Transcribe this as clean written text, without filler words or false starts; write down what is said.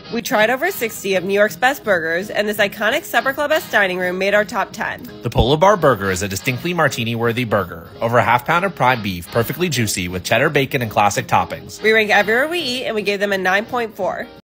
We tried over 60 of New York's best burgers, and this iconic Supper Club-esque dining room made our top 10. The Polo Bar burger is a distinctly martini-worthy burger. Over a half-pound of prime beef, perfectly juicy, with cheddar bacon and classic toppings. We rank everywhere we eat, and we gave them a 9.4.